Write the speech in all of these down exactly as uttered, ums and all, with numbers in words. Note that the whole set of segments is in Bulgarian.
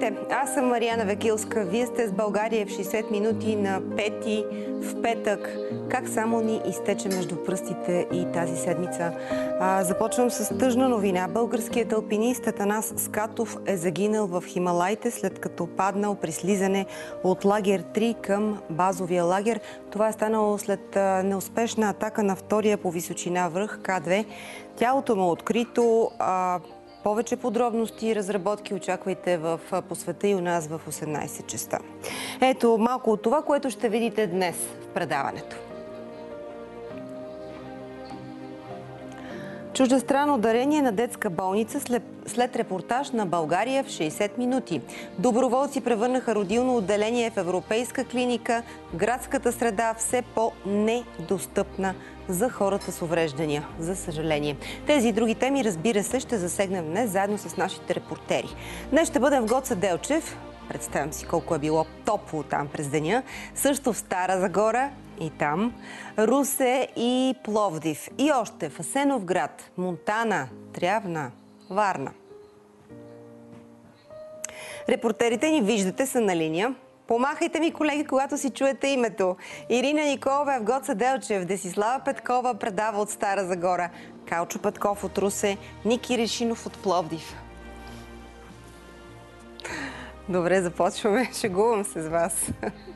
Здравейте, аз съм Мариана Векилска. Вие сте с България в шейсет минути на пети в петък. Как само ни изтече между пръстите и тази седмица. А, започвам с тъжна новина. Българският алпинист Атанас Скатов е загинал в Хималайте, след като паднал при слизане от лагер три към базовия лагер. Това е станало след неуспешна атака на втория по височина връх К две. Тялото му е открито. А, Повече подробности и разработки очаквайте в По света и у нас в осемнайсет часа. Ето малко от това, което ще видите днес в предаването. Чуждестранно дарение на детска болница след, след репортаж на България в шейсет минути. Доброволци превърнаха родилно отделение в европейска клиника. Градската среда все по-недостъпна за хората с увреждания, за съжаление. Тези и други теми, разбира се, ще засегнем днес заедно с нашите репортери. Днес ще бъдем в Гоце Делчев. Представям си колко е било топло там през деня. Също в Стара Загора и там. Русе и Пловдив. И още в Асеновград, Монтана, Трявна, Варна. Репортерите ни, виждате, са на линия. Помахайте ми, колеги, когато си чуете името. Ирина Николова е в Гоце Делчев, Десислава Петкова предава от Стара Загора, Калчо Петков от Русе, Ники Решинов от Пловдив. Добре, започваме. Шегувам се с вас.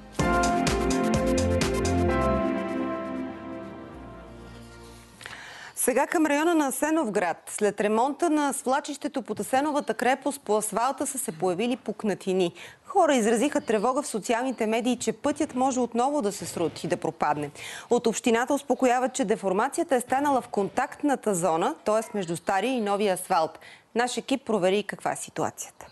Сега към района на Асеновград. След ремонта на свлачището под Асеновата крепост по асфалта са се появили пукнатини. Хора изразиха тревога в социалните медии, че пътят може отново да се срути и да пропадне. От общината успокояват, че деформацията е станала в контактната зона, т.е. между стария и новия асфалт. Наш екип провери каква е ситуацията.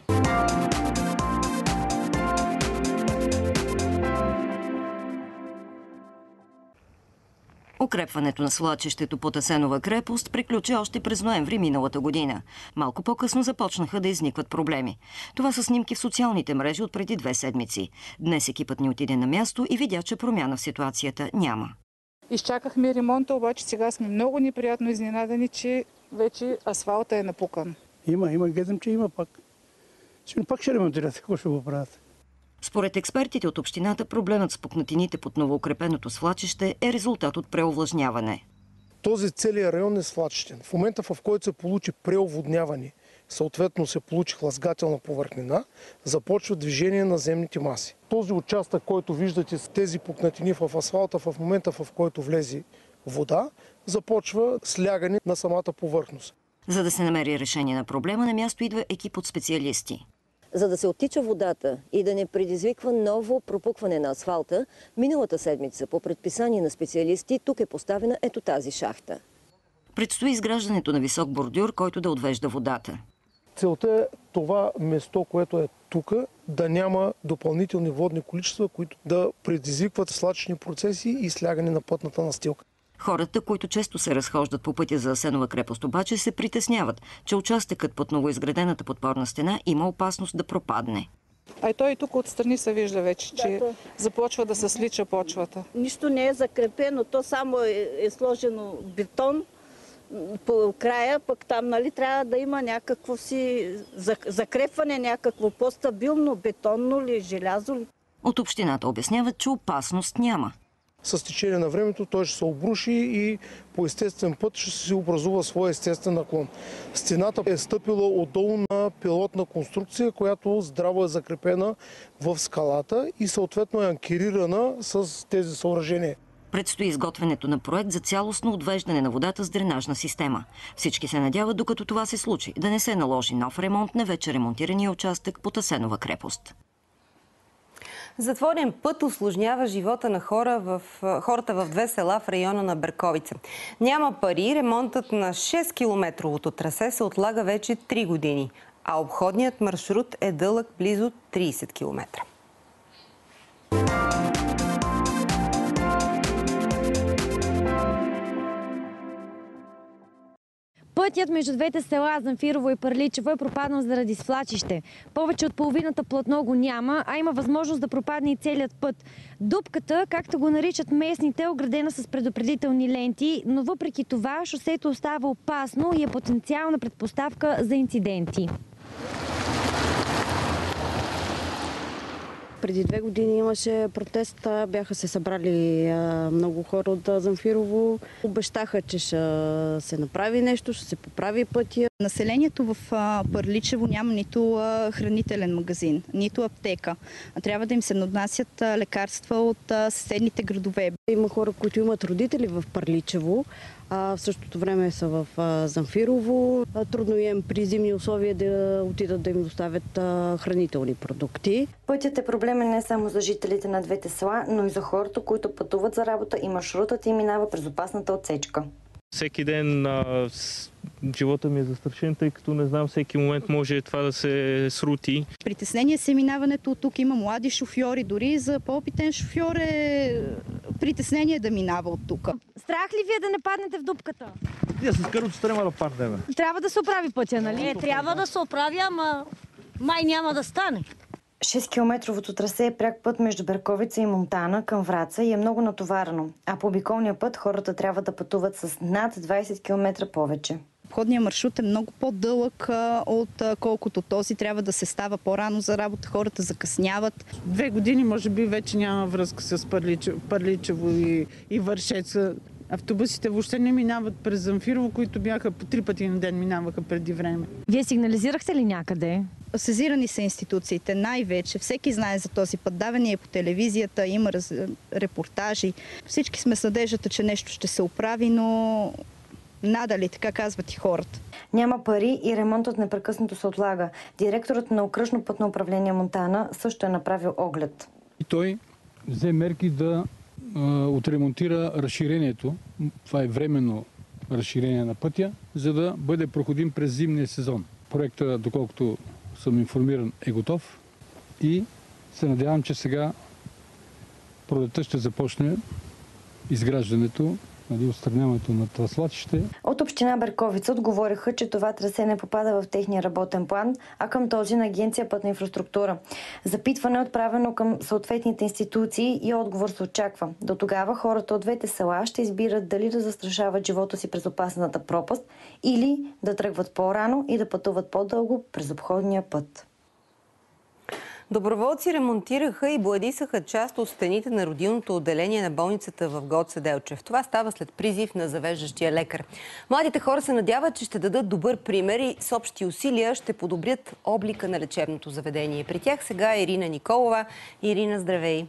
Укрепването на свлачището под Асенова крепост приключи още през ноември миналата година. Малко по-късно започнаха да изникват проблеми. Това са снимки в социалните мрежи от преди две седмици. Днес екипът ни отиде на място и видя, че промяна в ситуацията няма. Изчакахме ремонта, обаче сега сме много неприятно изненадани, че вече асфалта е напукан. Има, има, гледам, че има пак. Сигурно пак ще ремонтират, какво ще го правят? Според експертите от общината, проблемът с пукнатините под новоукрепеното свлачище е резултат от преовлажняване. Този целият район е свлачищен. В момента, в който се получи преоводняване, съответно се получи хлъзгателна повърхнина, започва движение на земните маси. Този участък, който виждате с тези пукнатини в асфалта, в момента, в който влезе вода, започва слягане на самата повърхност. За да се намери решение на проблема, на място идва екип от специалисти. За да се оттича водата и да не предизвиква ново пропукване на асфалта, миналата седмица по предписание на специалисти тук е поставена ето тази шахта. Предстои изграждането на висок бордюр, който да отвежда водата. Целта е това место, което е тук, да няма допълнителни водни количества, които да предизвикват свлачищни процеси и слягане на пътната настилка. Хората, които често се разхождат по пътя за Асенова крепост, обаче се притесняват, че участъкът под новоизградената подпорна стена има опасност да пропадне. А и той и тук отстрани се вижда вече, че да, то... започва да се слича почвата. Нищо не е закрепено, то само е, е сложено бетон по края, пък там нали, трябва да има някакво си закрепване, някакво по-стабилно бетонно ли, желязо ли. От общината обясняват, че опасност няма. С течение на времето той ще се обруши и по естествен път ще се образува своя естествен наклон. Стената е стъпила отдолу на пилотна конструкция, която здраво е закрепена в скалата и съответно е анкерирана с тези съоръжения. Предстои изготвянето на проект за цялостно отвеждане на водата с дренажна система. Всички се надяват, докато това се случи, да не се наложи нов ремонт на вече ремонтирания участък под Асенова крепост. Затворен път усложнява живота на хора в, хората в две села в района на Берковица. Няма пари, ремонтът на шест километровото трасе се отлага вече три години, а обходният маршрут е дълъг близо трийсет километра. Пътят между двете села Замфирово и Пърличево е пропаднал заради свлачище. Повече от половината платно го няма, а има възможност да пропадне и целият път. Дупката, както го наричат местните, е оградена с предупредителни ленти, но въпреки това шосето остава опасно и е потенциална предпоставка за инциденти. Преди две години имаше протест, бяха се събрали много хора от Замфирово. Обещаха, че ще се направи нещо, ще се поправи пътя. Населението в Пърличево няма нито хранителен магазин, нито аптека. Трябва да им се наднасят лекарства от съседните градове. Има хора, които имат родители в Пърличево, а в същото време са в Замфирово. Трудно им при зимни условия да отидат да им доставят хранителни продукти. Пътят е проблемен не само за жителите на двете села, но и за хората, които пътуват за работа и маршрутът им минава през опасната отсечка. Всеки ден а, с... живота ми е застрашен, тъй като не знам, всеки момент може това да се срути. Притеснение се минаването от тук. Има млади шофьори, дори за по-опитен шофьор е притеснение да минава от тук. Страх ли ви е да не паднете в дупката? Ние с каруцата няма да паднем. Трябва да се оправи пътя, нали? Е, трябва да се оправи, ама май няма да стане. шест-километровото трасе е пряк път между Берковица и Монтана към Враца и е много натоварено. А по обиколния път хората трябва да пътуват с над двайсет километра повече. Обходният маршрут е много по-дълъг от колкото този. Трябва да се става по-рано за работа. Хората закъсняват. Две години може би вече няма връзка с Пърличево, Пърличево и, и Вършец. Автобусите въобще не минават през Замфирово, които бяха по три пъти на ден минаваха преди време. Вие сигнализирахте ли някъде? Сезирани са институциите най-вече. Всеки знае за този път. Даване е по телевизията, има раз... репортажи. Всички сме с надеждата, че нещо ще се оправи, но надали, така казват и хората. Няма пари и ремонтът непрекъснато се отлага. Директорът на Окръжно пътно управление Монтана също е направил оглед. И той взе мерки да а, отремонтира разширението. Това е временно разширение на пътя, за да бъде проходим през зимния сезон. Проектът, доколкото съм информиран, е готов и се надявам, че сега пролетта ще започне изграждането, нали, отстраняването на това свлачище. От община Берковица отговориха, че това трасе не попада в техния работен план, а към този на Агенция Пътна инфраструктура. Запитване е отправено към съответните институции и отговор се очаква. До тогава хората от двете села ще избират дали да застрашават живота си през опасната пропаст или да тръгват по-рано и да пътуват по-дълго през обходния път. Доброволци ремонтираха и боядисаха част от стените на родилното отделение на болницата в Гоце Делчев. Това става след призив на завеждащия лекар. Младите хора се надяват, че ще дадат добър пример и с общи усилия ще подобрят облика на лечебното заведение. При тях сега е Ирина Николова. Ирина, здравей!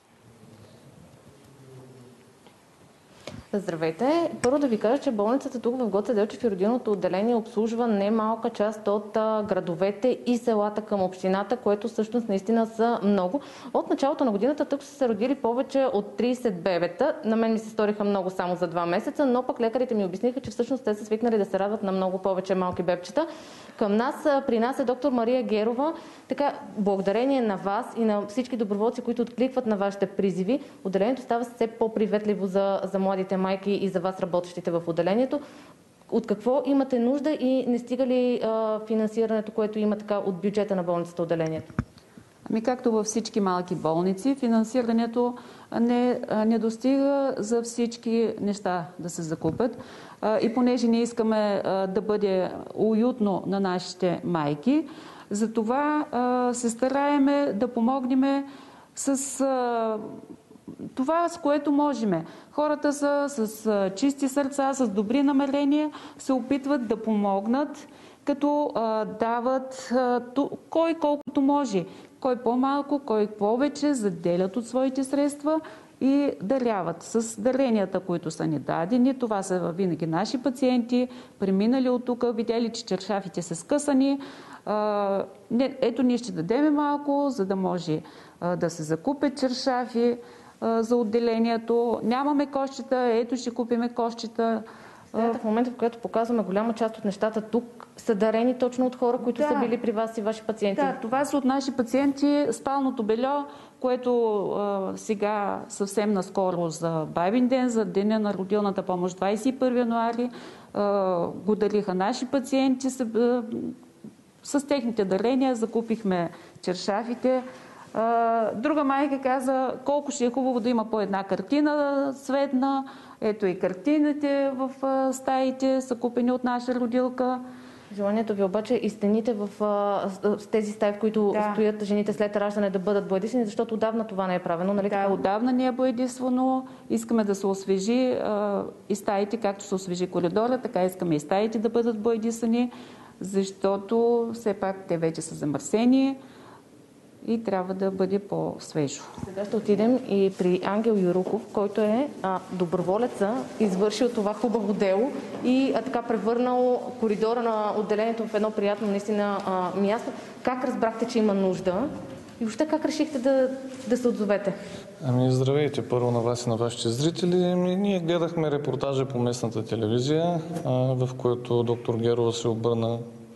Здравейте! Първо да ви кажа, че болницата тук в Гоце Делчев и родилното отделение обслужва немалка част от а, градовете и селата към общината, което всъщност наистина са много. От началото на годината тук са се родили повече от трийсет бебета. На мен ми се сториха много само за два месеца, но пък лекарите ми обясниха, че всъщност те са свикнали да се радват на много повече малки бебчета. Към нас, при нас е доктор Мария Герова. Така, благодарение на вас и на всички доброволци, които откликват на вашите призиви, отделението става все по-приветливо за, за младите майки и за вас, работещите в отделението. От какво имате нужда и не стига ли а, финансирането, което има така от бюджета на болницата отделението? Ами както във всички малки болници, финансирането не, не достига за всички неща да се закупят. И понеже ние искаме да бъде уютно на нашите майки, затова се стараеме да помогнем с това, с което можем. Хората са с чисти сърца, с добри намерения, се опитват да помогнат, като дават кой колкото може. Кой по-малко, кой повече, заделят от своите средства и даряват с даренията, които са ни дадени. Това са винаги наши пациенти, преминали от тук, видели, че чершафите са скъсани. Ето ние ще дадем малко, за да може да се закупят чершафи за отделението. Нямаме кошчета, ето ще купиме кошчета. В момента, в който показваме голяма част от нещата тук, са дарени точно от хора, които да. са били при вас и ваши пациенти. Да, това са от наши пациенти. Спалното бельо, което а, сега съвсем наскоро за Бабин ден, за Деня на родилната помощ двайсет и първи януари, а, го дариха наши пациенти. С, а, с техните дарения закупихме чершафите. А, друга майка каза, колко ще е хубаво да има по една картина цветна. Ето и картините в стаите са купени от наша родилка. Желанието ви обаче и стените в а, с тези стаи, в които да. стоят жените след раждане, да бъдат боядисани, защото отдавна това не е правено, нали? Да, отдавна не е боядисвано. Искаме да се освежи а, и стаите, както се освежи коридора, така искаме и стаите да бъдат боядисани, защото все пак те вече са замърсени и трябва да бъде по-свежо. Сега ще отидем и при Ангел Юруков, който е а, доброволеца, извършил това хубаво дело и а, така превърнал коридора на отделението в едно приятно наистина а, място. Как разбрахте, че има нужда и въобще как решихте да, да се отзовете? Ами здравейте първо на вас и на вашите зрители. Ами, ние гледахме репортажа по местната телевизия, а, в който доктор Герова се обърна,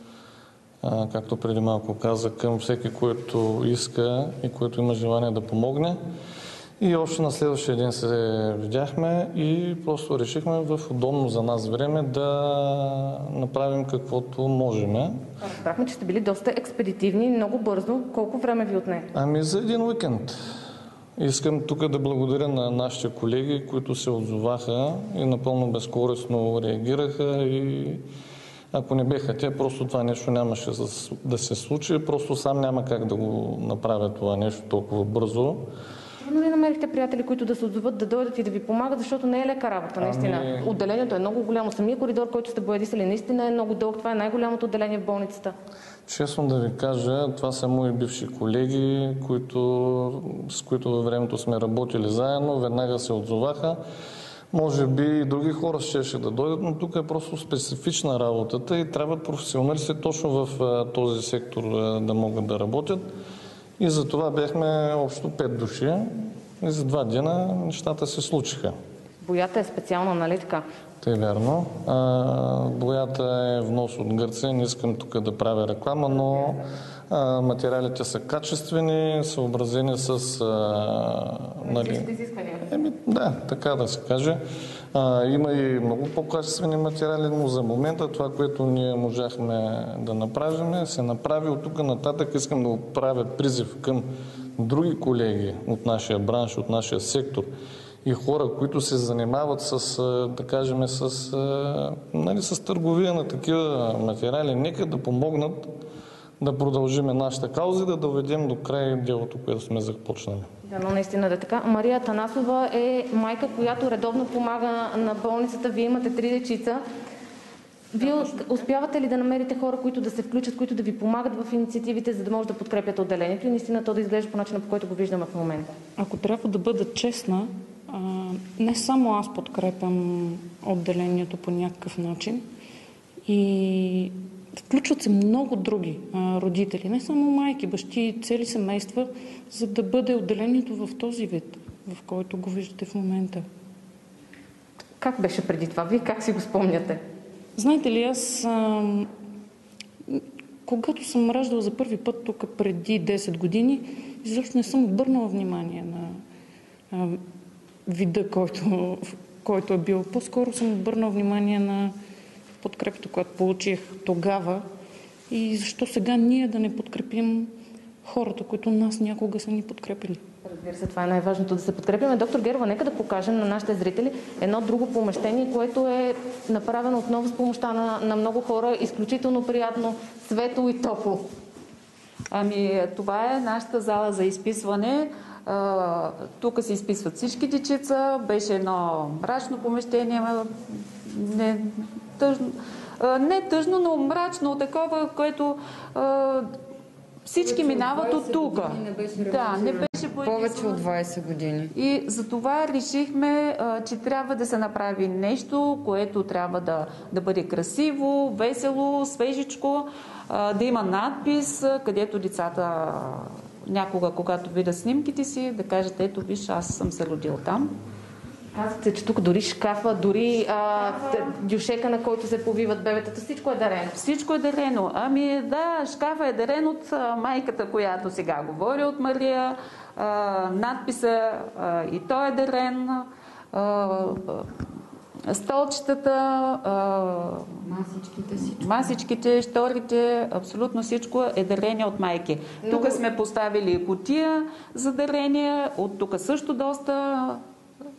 както преди малко каза, към всеки, който иска и който има желание да помогне. И още на следващия ден се видяхме и просто решихме в удобно за нас време да направим каквото можем. Разбрахме, че сте били доста експедитивни, много бързо. Колко време ви отне? Ами за един уикенд. Искам тук да благодаря на нашите колеги, които се отзоваха и напълно безкористно реагираха и ако не беха те, просто това нещо нямаше да се случи. Просто сам няма как да го направя това нещо толкова бързо. Но ли намерихте приятели, които да се отзоват, да дойдат и да ви помагат, защото не е лека работа, наистина. Ами... Отделението е много голямо. Самия коридор, който сте боядисали, наистина е много дълг. Това е най-голямото отделение в болницата. Честно да ви кажа, това са мои бивши колеги, които, с които във времето сме работили заедно. Веднага се отзоваха. Може би и други хора ще да дойдат, но тук е просто специфична работата и трябват професионалисти точно в този сектор да могат да работят. И за това бяхме общо пет души и за два дена нещата се случиха. Боята е специална, нали така? Те е вярно. А, боята е внос от Гърция, не искам тук да правя реклама, но а, материалите са качествени, съобразени с... А, нали, еми, да, така да се каже. А, има и много по-качествени материали, но за момента това, което ние можахме да направим, се направи. От тук нататък искам да отправя призив към други колеги от нашия бранш, от нашия сектор и хора, които се занимават с, да кажем, с, нали, с търговия на такива материали. Нека да помогнат да продължим нашата кауза и да доведем до край делото, което сме започнали. Да, но наистина да е така. Мария Танасова е майка, която редовно помага на болницата. Вие имате три дечица. Вие успявате ли да намерите хора, които да се включат, които да ви помагат в инициативите, за да може да подкрепят отделението и наистина то да изглежда по начина, по който го виждаме в момента? Ако трябва да бъда честна, не само аз подкрепям отделението по някакъв начин и включват се много други родители, не само майки, бащи, цели семейства, за да бъде отделението в този вид, в който го виждате в момента. Как беше преди това? Вие как си го спомняте? Знаете ли, аз а, когато съм раждала за първи път тук преди десет години, изобщо не съм обърнала внимание на а, вида, който, който е бил. По-скоро съм обърнала внимание на подкрепата, която получих тогава и защо сега ние да не подкрепим хората, които нас някога са ни подкрепили. Разбира се, това е най-важното да се подкрепяме. Доктор Герова, нека да покажем на нашите зрители едно друго помещение, което е направено отново с помощта на, на много хора. Изключително приятно, светло и топло. Ами, това е нашата зала за изписване. А, тук се изписват всички дечица. Беше едно мрачно помещение, не тъжно, а, не тъжно, но мрачно, такова, което а, всички повече минават от тук. Да, не беше повече от двайсет години. И за това решихме, а, че трябва да се направи нещо, което трябва да, да бъде красиво, весело, свежичко, а, да има надпис, където децата някога, когато видят снимките си, да кажат, ето виж, аз съм се родил там. Казвате, че тук дори шкафа, дори а, дюшека, на който се повиват бебетата, всичко е дарено. Всичко е дарено. Ами да, шкафа е дарен от а, майката, която сега говори, от Мария. А, надписа а, и той е дарен. А, столчетата, а, масичките, всичко. масичките, шторите, абсолютно всичко е дарение от майки. Но... Тук сме поставили кутия за дарение, от тук също доста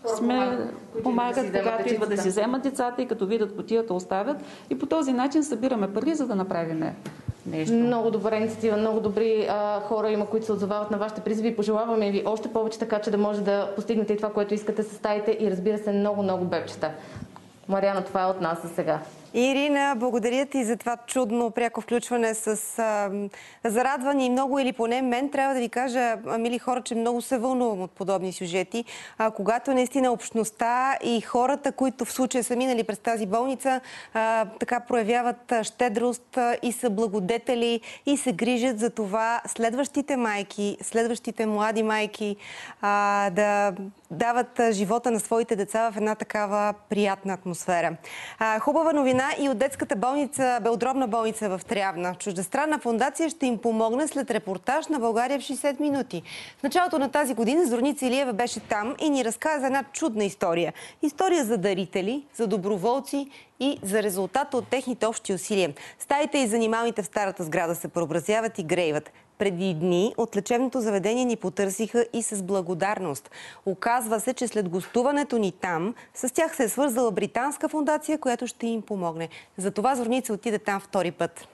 сме, помагат, когато идват да си вземат децата и като видят кутията оставят. И по този начин събираме пари, за да направим нещо. Много добра инициатива, много добри а, хора има, които се отзовават на вашите призиви. Пожелаваме ви още повече, така че да може да постигнете и това, което искате с стаите и разбира се много-много бебчета. Мариана, това е от нас за сега. Ирина, благодаря ти за това чудно пряко включване с а, зарадвани много, или поне мен трябва да ви кажа, мили хора, че много се вълнувам от подобни сюжети. А, когато наистина общността и хората, които в случая са минали през тази болница, а, така проявяват щедрост а, и са благодетели и се грижат за това следващите майки, следващите млади майки а, да дават живота на своите деца в една такава приятна атмосфера. А, хубава новина и от детската болница, белодробна болница в Трявна. Чуждестранна фондация ще им помогне след репортаж на България в шейсет минути. В началото на тази година Зорница Илиева беше там и ни разказа една чудна история. История за дарители, за доброволци и за резултата от техните общи усилия. Стаите и занималните в старата сграда се преобразяват и грейват. Преди дни от лечебното заведение ни потърсиха и с благодарност. Оказва се, че след гостуването ни там, с тях се е свързала британска фондация, която ще им помогне. Затова Зорница отиде там втори път.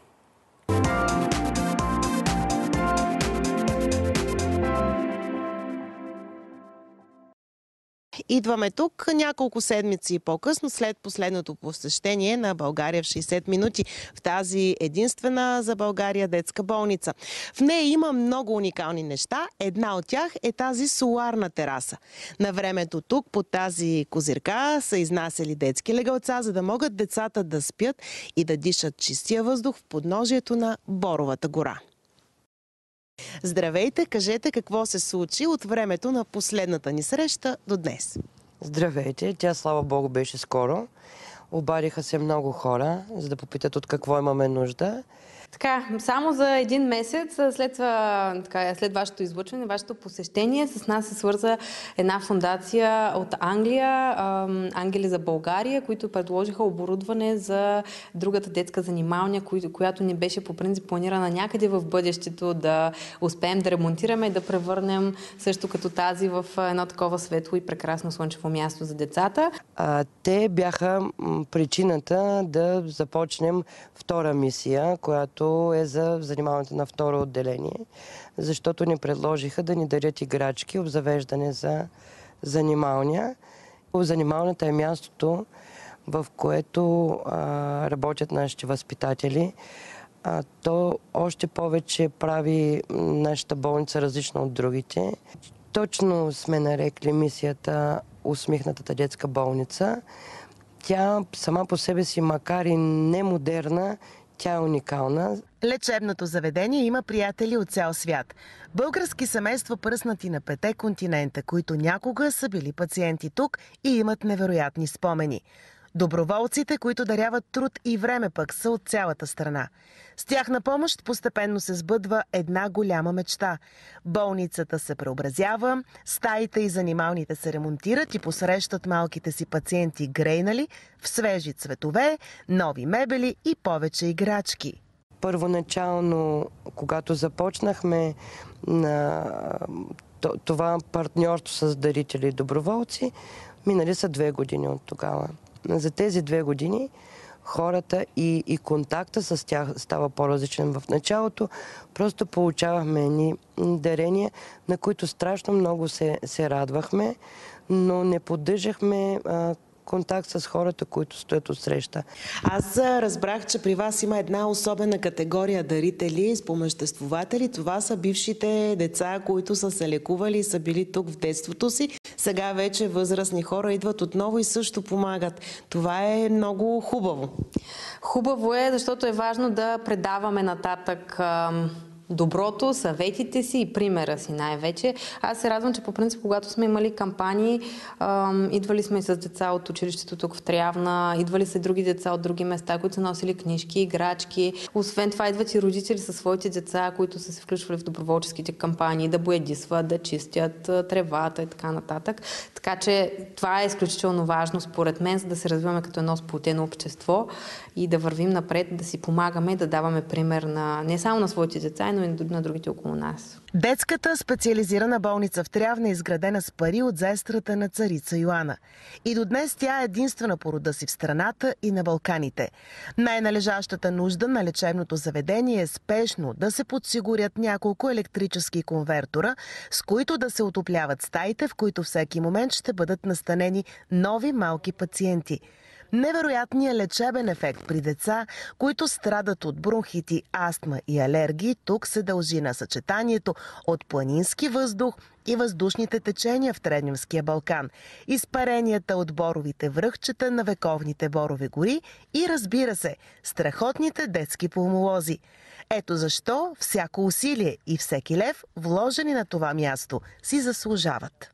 Идваме тук няколко седмици по-късно, след последното посещение на България в шейсет минути в тази единствена за България детска болница. В нея има много уникални неща. Една от тях е тази соларна тераса. На времето тук под тази козирка са изнасяли детски легалца, за да могат децата да спят и да дишат чистия въздух в подножието на Боровата гора. Здравейте, кажете какво се случи от времето на последната ни среща до днес. Здравейте, тя слава Богу беше скоро. Обадиха се много хора, за да попитат от какво имаме нужда. Така, само за един месец след, така, след вашето излъчване, вашето посещение, с нас се свърза една фондация от Англия, Ангели за България, които предложиха оборудване за другата детска занималня, която ни беше по принцип планирана някъде в бъдещето да успеем да ремонтираме и да превърнем също като тази в едно такова светло и прекрасно слънчево място за децата. А, те бяха причината да започнем втора мисия, която е за занимаването на второ отделение, защото ни предложиха да ни дарят играчки, обзавеждане за занималня. Занималнята е мястото, в което а, работят нашите възпитатели. А, то още повече прави нашата болница различна от другите. Точно сме нарекли мисията "Усмихнатата детска болница". Тя сама по себе си, макар и не модерна, тя е уникална. Лечебното заведение има приятели от цял свят. Български семейства, пръснати на пете континента, които някога са били пациенти тук и имат невероятни спомени. Доброволците, които даряват труд и време, пък са от цялата страна. С тяхна помощ постепенно се сбъдва една голяма мечта. Болницата се преобразява, стаите и занималните се ремонтират и посрещат малките си пациенти грейнали в свежи цветове, нови мебели и повече играчки. Първоначално, когато започнахме на това партньорство с дарители и доброволци, минали са две години от тогава. За тези две години хората и, и контакта с тях става по-различен. В началото просто получавахме едни дарения, на които страшно много се, се радвахме, но не поддържахме а, контакт с хората, които стоят отсреща. Аз разбрах, че при вас има една особена категория дарители, спомъществователи. Това са бившите деца, които са се лекували и са били тук в детството си. Сега вече възрастни хора идват отново и също помагат. Това е много хубаво. Хубаво е, защото е важно да предаваме нататък доброто, съветите си и примера си най-вече. Аз се радвам, че по принцип, когато сме имали кампании, идвали сме и с деца от училището тук в Трявна, идвали са други деца от други места, които са носили книжки, играчки. Освен това идват и родители със своите деца, които са се включвали в доброволческите кампании, да боядисват, да чистят тревата и така нататък. Така че това е изключително важно според мен, за да се развиваме като едно сплотено общество и да вървим напред, да си помагаме и да даваме пример на, не само на своите деца, но но и на другите около нас. Детската специализирана болница в Трявна е изградена с пари от зестрата на царица Йоана. И до днес тя е единствена по рода си в страната и на Балканите. Най-належащата нужда на лечебното заведение е спешно да се подсигурят няколко електрически конвертора, с които да се отопляват стаите, в които всеки момент ще бъдат настанени нови малки пациенти. Невероятният лечебен ефект при деца, които страдат от бронхити, астма и алергии, тук се дължи на съчетанието от планински въздух и въздушните течения в Тренемския Балкан, изпаренията от боровите връхчета на вековните борови гори и, разбира се, страхотните детски пулмолози. Ето защо всяко усилие и всеки лев, вложени на това място, си заслужават.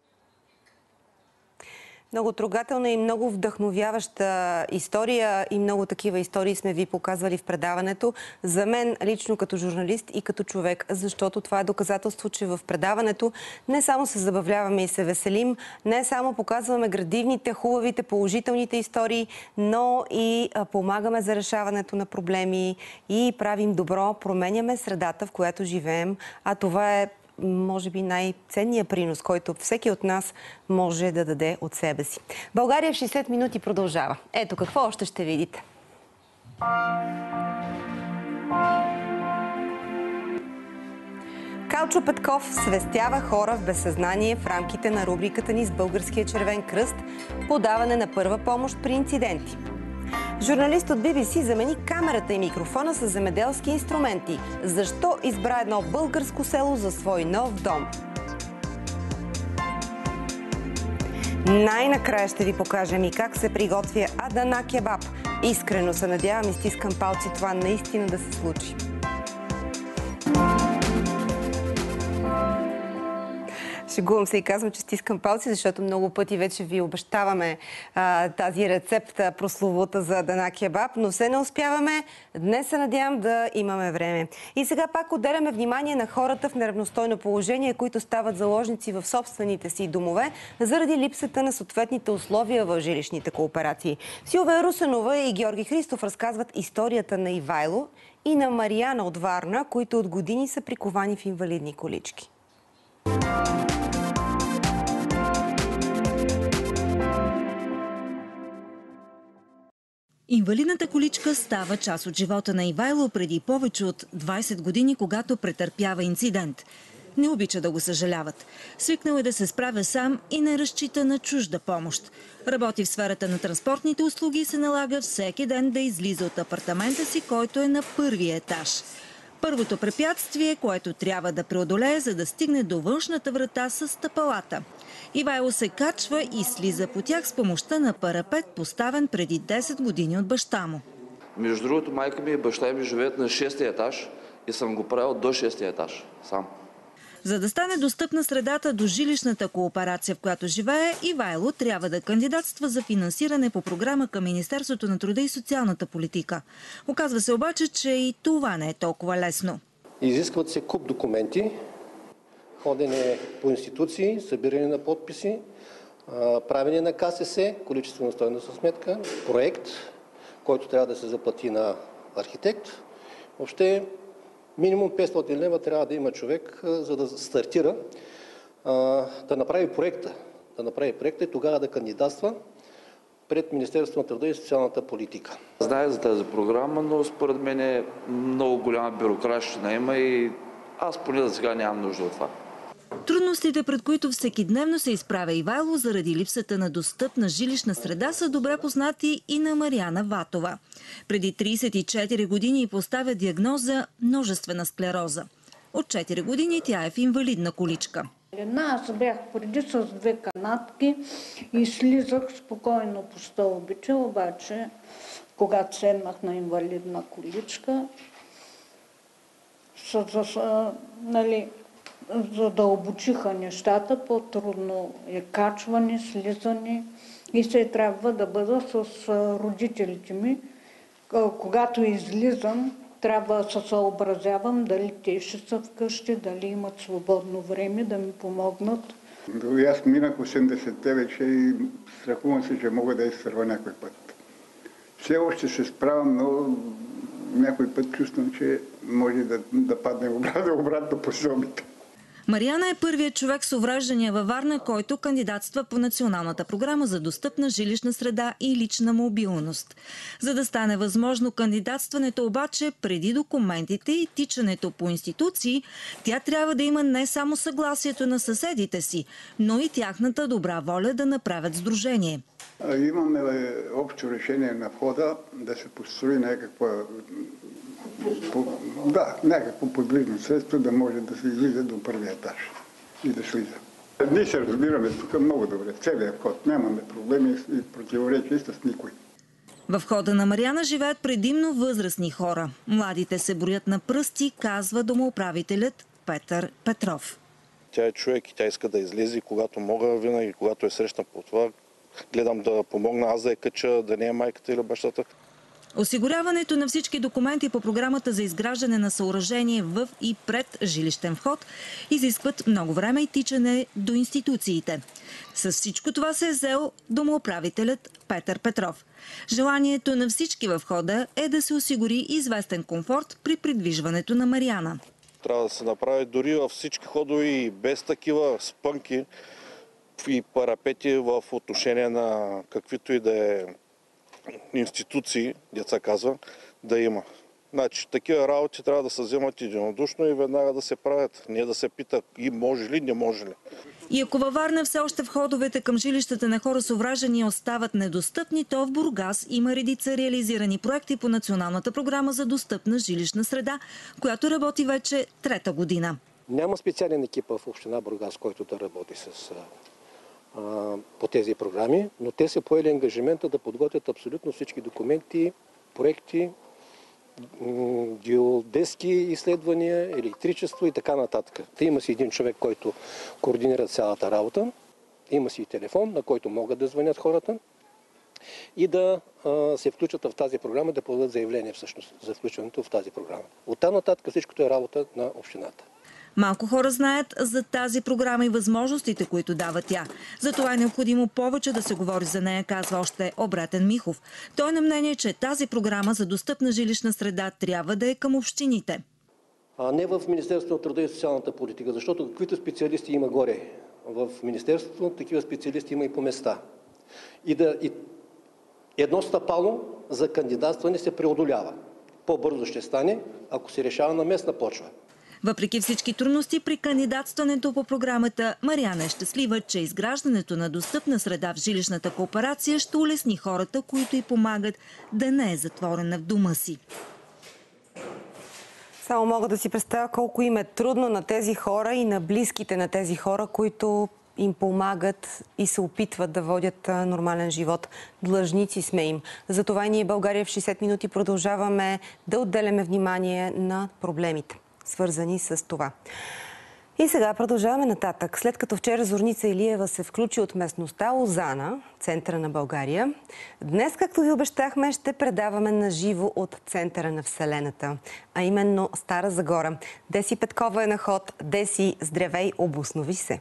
Много трогателна и много вдъхновяваща история и много такива истории сме ви показвали в предаването. За мен лично като журналист и като човек, защото това е доказателство, че в предаването не само се забавляваме и се веселим, не само показваме градивните, хубавите, положителните истории, но и помагаме за решаването на проблеми и правим добро, променяме средата, в която живеем, а това е може би най-ценният принос, който всеки от нас може да даде от себе си. България в шейсет минути продължава. Ето какво още ще видите. Калчо Петков свестява хора в безсъзнание в рамките на рубриката ни с Българския червен кръст подаване на първа помощ при инциденти. Журналист от Би Би Си замени камерата и микрофона с земеделски инструменти. Защо избра едно българско село за свой нов дом? Най-накрая ще ви покажем и как се приготвя Адана кебаб. Искрено се надявам и стискам палци това наистина да се случи. Шегувам се и казвам, че стискам палци, защото много пъти вече ви обещаваме а, тази рецепта прословута за Адана кебаб, но все не успяваме. Днес се надявам да имаме време. И сега пак отделяме внимание на хората в неравностойно положение, които стават заложници в собствените си домове заради липсата на съответните условия в жилищните кооперации. Силвия Русенова и Георги Христов разказват историята на Ивайло и на Мариана от Варна, които от години са приковани в инвалидни колички. Инвалидната количка става част от живота на Ивайло преди повече от двайсет години, когато претърпява инцидент. Не обича да го съжаляват. Свикнал е да се справя сам и не разчита на чужда помощ. Работи в сферата на транспортните услуги и се налага всеки ден да излиза от апартамента си, който е на първия етаж. Първото препятствие, което трябва да преодолее, за да стигне до външната врата с стъпалата. Ивайло се качва и слиза по тях с помощта на парапет, поставен преди десет години от баща му. Между другото, майка ми и баща ми живеят на шестия етаж и съм го правил до шестия етаж сам. За да стане достъпна средата до жилищната кооперация, в която живее, Ивайло трябва да кандидатства за финансиране по програма към Министерството на труда и социалната политика. Оказва се обаче, че и това не е толкова лесно. Изискват се куп документи, ходене по институции, събиране на подписи, правене на Ка Се Се, количествена стойностна сметка, проект, който трябва да се заплати на архитект. Въобще минимум петстотин лева трябва да има човек, за да стартира, да направи проекта. Да направи проекта и тогава да кандидатства пред Министерството на труда и социалната политика. Знае за тази програма, но според мен е много голяма бюрократщина има и аз поне за сега нямам нужда от това. Трудностите, пред които всекидневно се изправя Ивайло заради липсата на достъпна жилищна среда, са добре познати и на Мариана Ватова. Преди трийсет и четири години поставя диагноза множествена склероза. От четири години тя е в инвалидна количка. Аз бях преди с две канатки и слизах спокойно по стълбите, обаче когато седнах на инвалидна количка, с, с, нали, задълбочиха нещата, по-трудно е качване, слизане и се трябва да бъда с родителите ми. Когато излизам, трябва да се съобразявам дали те ще са вкъщи, дали имат свободно време да ми помогнат. И аз минах осемдесетте вече и страхувам се, че мога да изсърва някой път. Все още се справям, но някой път чувствам, че може да, да падне обратно, обратно по стълбите. Мариана е първият човек с увреждания във Варна, който кандидатства по Националната програма за достъпна жилищна среда и лична мобилност. За да стане възможно кандидатстването обаче, преди документите и тичането по институции, тя трябва да има не само съгласието на съседите си, но и тяхната добра воля да направят сдружение. Имаме общо решение на входа да се построи някаква По, да, някакво подвижно средство, да може да се излиза до първия етаж и да слиза. Ние се разбираме тук много добре. Целият вход. Нямаме проблеми и противоречия с никой. В входа на Мариана живеят предимно възрастни хора. Младите се броят на пръсти, казва домоуправителят Петър Петров. Тя е човек и тя иска да излезе, когато мога, винаги, когато е срещна по това, гледам да помогна аз да я кача, да не е майката или бащата. Осигуряването на всички документи по програмата за изграждане на съоръжение в и пред жилищен вход изискват много време и тичане до институциите. С всичко това се е взел домоуправителят Петър Петров. Желанието на всички във входа е да се осигури известен комфорт при придвижването на Мариана. Трябва да се направи дори във всички ходове и без такива спънки и парапети в отношение на каквито и да е институции, деца казва, да има. Значи, такива работи трябва да се вземат единодушно и веднага да се правят. Не да се пита и може ли, не може ли. И ако във Варна все още входовете към жилищата на хора с увреждания остават недостъпни, то в Бургас има редица реализирани проекти по Националната програма за достъпна жилищна среда, която работи вече трета година. Няма специален екип в община Бургас, който да работи с по тези програми, но те са поели ангажимента да подготвят абсолютно всички документи, проекти, геодезки изследвания, електричество и така нататък. Те има си един човек, който координира цялата работа, има си и телефон, на който могат да звънят хората и да а, се включат в тази програма, да подадат заявление всъщност за включването в тази програма. Оттам нататък всичкото е работа на общината. Малко хора знаят за тази програма и възможностите, които дава тя. Затова е необходимо повече да се говори за нея, казва още Обратен Михов. Той е на мнение, че тази програма за достъпна жилищна среда трябва да е към общините. А не в Министерството на труда и социалната политика, защото каквито специалисти има горе в Министерството, такива специалисти има и по места. И, да, и едно стъпало за кандидатстване се преодолява. По-бързо ще стане, ако се решава на местна почва. Въпреки всички трудности при кандидатстването по програмата, Мариана е щастлива, че изграждането на достъпна среда в жилищната кооперация ще улесни хората, които й помагат да не е затворена в дома си. Само мога да си представя колко им е трудно на тези хора и на близките на тези хора, които им помагат и се опитват да водят нормален живот. Длъжници сме им. Затова и ние, България в шейсет минути, продължаваме да отделяме внимание на проблемите, свързани с това. И сега продължаваме нататък. След като вчера Зорница Илиева се включи от местността Лозана, центъра на България, днес, както ви обещахме, ще предаваме на живо от центъра на Вселената, а именно Стара Загора. Деси Петкова е на ход. Деси, здравей, обоснови се.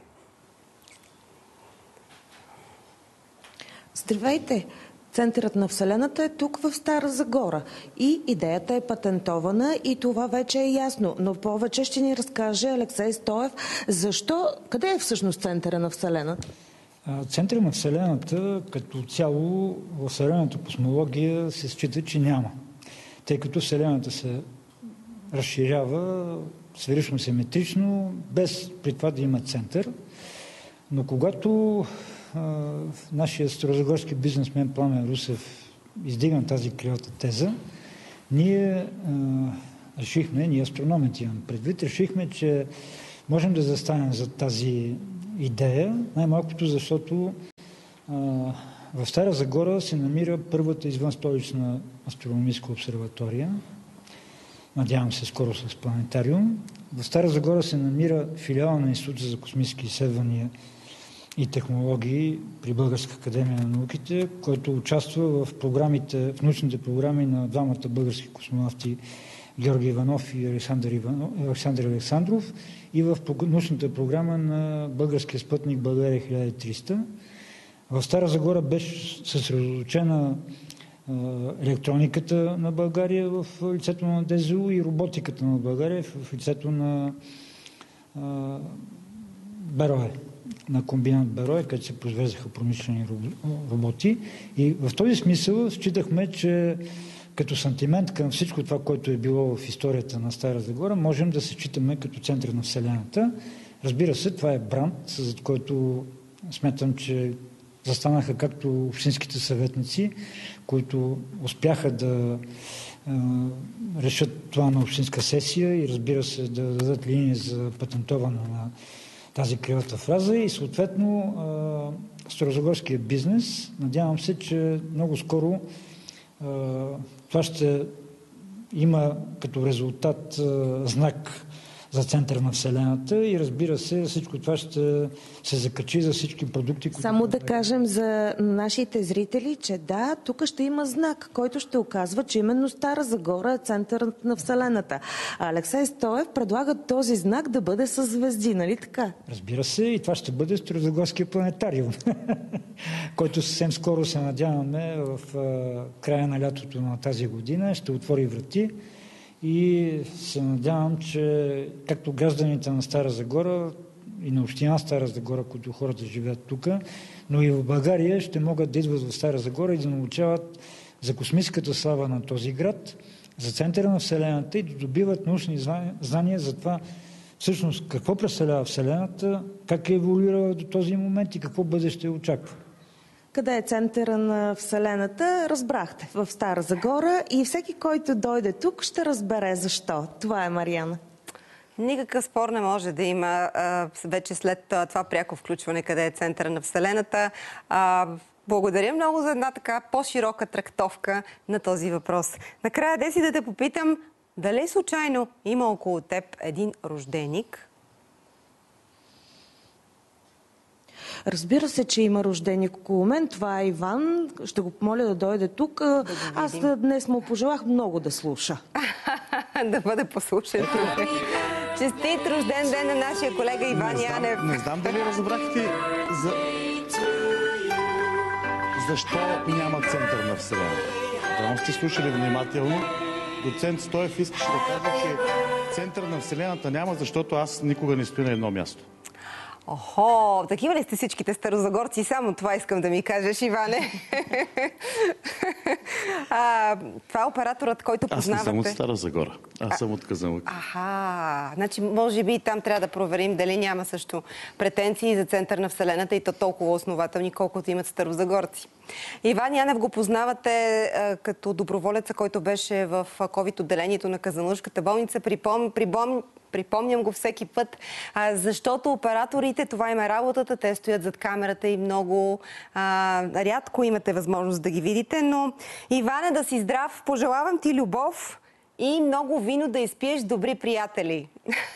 Здравейте! Центърът на Вселената е тук в Стара Загора и идеята е патентована и това вече е ясно, но повече ще ни разкаже Алексей Стоев. Защо? Къде е всъщност Центъра на Вселената? Центъра на Вселената като цяло в съвременната космология се счита, че няма, тъй като Вселената се разширява сферично-симетрично, без при това да има център. Но когато нашия старозагорски бизнесмен Пламен Русев издигна тази кривата теза, ние а, решихме, ние астрономите имам предвид, решихме, че можем да застанем за тази идея, най-малкото защото а, в Стара Загора се намира първата извънстолична астрономическа обсерватория, надявам се скоро с планетариум. В Стара Загора се намира филиал на Института за космически изследвания и технологии при Българска академия на науките, който участва в програмите, в научните програми на двамата български космонавти Георги Иванов и Александър, Иванов, Александър Александров и в научната програма на българския спътник България хиляда и триста. В Стара Загора беше съсредоточена електрониката на България в лицето на ДЗУ и роботиката на България в лицето на Берое, на комбинат Берое, където се произвеждаха промишлени роботи. И в този смисъл считахме, че като сантимент към всичко това, което е било в историята на Стара Загора, можем да се считаме като център на Вселената. Разбира се, това е бранд, за който смятам, че застанаха както общинските съветници, които успяха да е, решат това на общинска сесия и разбира се да дадат линия за патентоване на тази кривата фраза и съответно е, старозагорския бизнес. Надявам се, че много скоро е, това ще има като резултат е, знак за център на Вселената и разбира се, всичко това ще се закачи за всички продукти. Които... Само да кажем за нашите зрители, че да, тук ще има знак, който ще оказва, че именно Стара Загора е центърът на Вселената. А Алексей Стоев предлага този знак да бъде със звезди, нали така? Разбира се, и това ще бъде Старозагорския планетариум, който съвсем скоро се надяваме в края на лятото на тази година ще отвори врати. И се надявам, че както гражданите на Стара Загора и на община Стара Загора, които хората живеят тук, но и в България ще могат да идват в Стара Загора и да научават за космическата слава на този град, за центъра на Вселената и да добиват научни знания за това всъщност какво представлява Вселената, как е еволюирала до този момент и какво бъдеще очаква. Къде е центъра на Вселената, разбрахте, в Стара Загора и всеки, който дойде тук, ще разбере защо. Това е Мариана. Никакъв спор не може да има а, вече след а, това пряко включване, къде е центъра на Вселената. А, благодаря много за една така по-широка трактовка на този въпрос. Накрая, Деси, да те попитам, дали случайно има около теб един рожденик? Разбира се, че има рожденик около мен. Това е Иван. Ще го помоля да дойде тук. Да Аз днес му пожелах много да слуша. Да бъде послушен. Честит рожден ден на нашия колега Иван не знам, Янев. Не знам дали разбрахте за... защо няма център на Вселената. Дано сте слушали внимателно. Доцент Стоев искаше да каже, че център на Вселената няма, защото аз никога не стоя на едно място. Охо, такива ли сте всичките старозагорци? Само това искам да ми кажеш, Иване. а, това е операторът, който познавате. Аз не съм от Стара Загора. Аз а... съм от Казанлък. Аха, значи може би там трябва да проверим дали няма също претенции за център на Вселената и то толкова основателни, колкото имат старозагорци. Иван Янев го познавате а, като доброволеца, който беше в ковид отделението на Казанлъшката болница. Припом... Припом... Припомням го всеки път, а, защото операторите, това им е работата, те стоят зад камерата и много а, рядко имате възможност да ги видите, но Иване, да си здрав, пожелавам ти любов и много вино да изпиеш, добри приятели.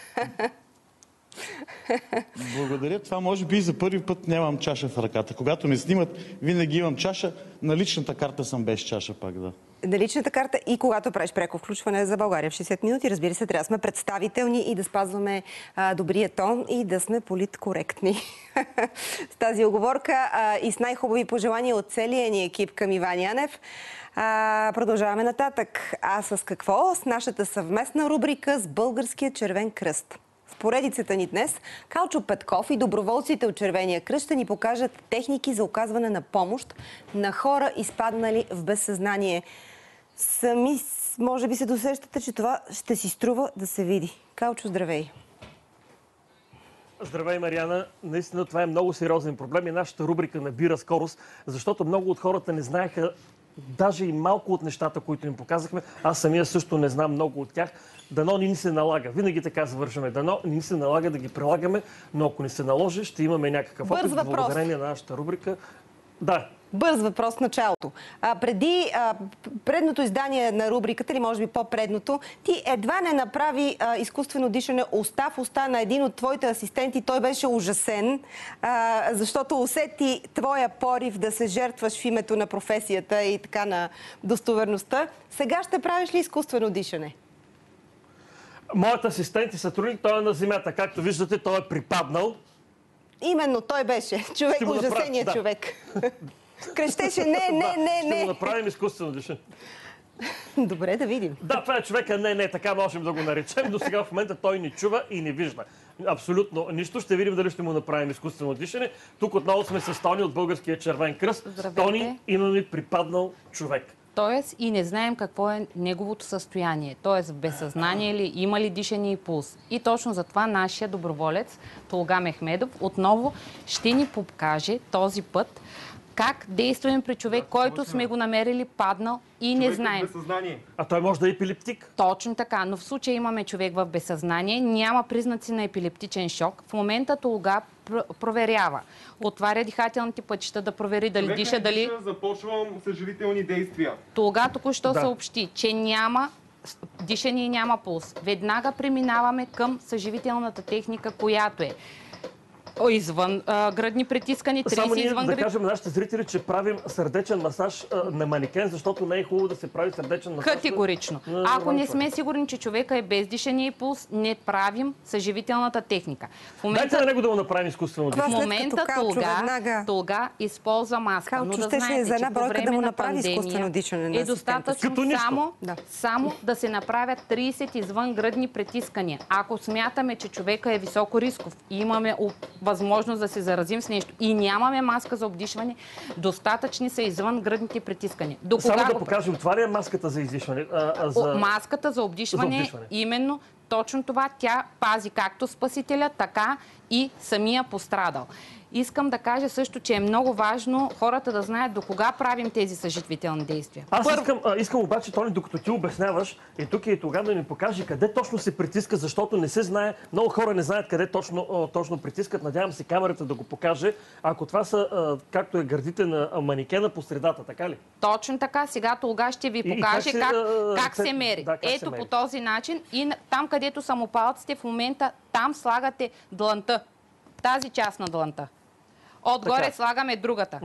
Благодаря. Това може би за първи път нямам чаша в ръката. Когато ме снимат, винаги имам чаша. На личната карта съм без чаша пак, да. На личната карта и когато правиш преко включване за България в шейсет минути, разбира се, трябва да сме представителни и да спазваме а, добрия тон и да сме политкоректни. С тази оговорка а, и с най-хубави пожелания от целия ни екип към Иван Янев. А, продължаваме нататък. А с какво? С нашата съвместна рубрика с Българския червен кръст. В поредицата ни днес Калчо Петков и доброволците от Червения кръст ще ни покажат техники за оказване на помощ на хора, изпаднали в безсъзнание. Сами, може би се досещате, че това ще си струва да се види. Калчо, здравей! Здравей, Мариана! Наистина това е много сериозен проблем и нашата рубрика набира скорост, защото много от хората не знаеха даже и малко от нещата, които им показахме. Аз самия също не знам много от тях. Дано ни се налага. Винаги така завършваме. Дано ни се налага да ги прилагаме, но ако ни се наложи, ще имаме някакъв опит. Благодарение на нашата рубрика. Да. Бърз въпрос в началото. А, преди а, предното издание на рубриката, или може би по-предното, ти едва не направи а, изкуствено дишане уста в уста на един от твоите асистенти. Той беше ужасен, а, защото усети твоя порив да се жертваш в името на професията и така на достоверността. Сега ще правиш ли изкуствено дишане? Моят асистент и сътрудник, той е на земята. Както виждате, той е припаднал. Именно, той беше. Човек, ужасеният да. човек. Крещеше, не, не, не, Ще не. го направим изкуствено дишане. Добре, да видим. Да, това е човека, не, не, така можем да го наречем. До сега в момента той ни чува и не вижда. Абсолютно нищо. Ще видим дали ще му направим изкуствено дишане. Тук отново сме с Тони от Българския червен кръст. Здравейте. Тони, имаме припаднал човек. Тоест и не знаем какво е неговото състояние. Тоест в безсъзнание ли, има ли дишане и пулс. И точно затова нашия доброволец Толга Мехмедов отново ще ни покаже този път как действаме при човек, който сме го намерили паднал и не знаем. А той може да е епилептик? Точно така, но в случая имаме човек в безсъзнание, няма признаци на епилептичен шок. В момента Толга проверява. Отваря дихателните пътища да провери дали Човек диша, не дали... диша, започвам съживителни действия. Толга току-що Да. съобщи, че няма дишане и няма пулс. Веднага преминаваме към съживителната техника, която е извън а, гръдни притискани, Само тридесет ние извън да гръдни. кажем на нашите зрители, че правим сърдечен масаж а, на манекен, защото не е хубаво да се прави сърдечен масаж. Категорично. на Ако нормален не човек. сме сигурни, че човека е без дишане и пулс, не правим съживителната техника. В момента, Дайте на него да му направим изкуствено в дишане. момента Толга, Толга използва маска. Калчо Но да щеше знаете, за една че по бройка време да му на направи пандемия изкуствено дишане на е асистента. достатъчно Като нищо. само, Да. само да се направят тридесет извънгръдни притискания. Ако смятаме, че човека е високо рисков и имаме о- възможност да се заразим с нещо и нямаме маска за обдишване, достатъчни са извънгръдните притискания. До Само кога да го покажем, това ли е маската за издишване? А, а, за... О, маската за обдишване, За обдишване. именно точно това, тя пази както спасителя, така и самия пострадал. Искам да кажа също, че е много важно хората да знаят до кога правим тези съживителни действия. Аз искам, а, искам обаче, Тони, докато ти обясняваш, и тук и тогава да ни покаже къде точно се притиска, защото не се знае, много хора не знаят къде точно, а, точно притискат. Надявам се камерата да го покаже. Ако това са, а, както е гърдите на а, манекена по средата, така ли? Точно така. Сега Толга ще ви И- и покаже как как, се, как, а, се- се мери. да, как се Ето мери. по този начин. И на- там, където са му палците, в момента там слагате длънта. Тази част на длънта. Отгоре Така. слагаме другата.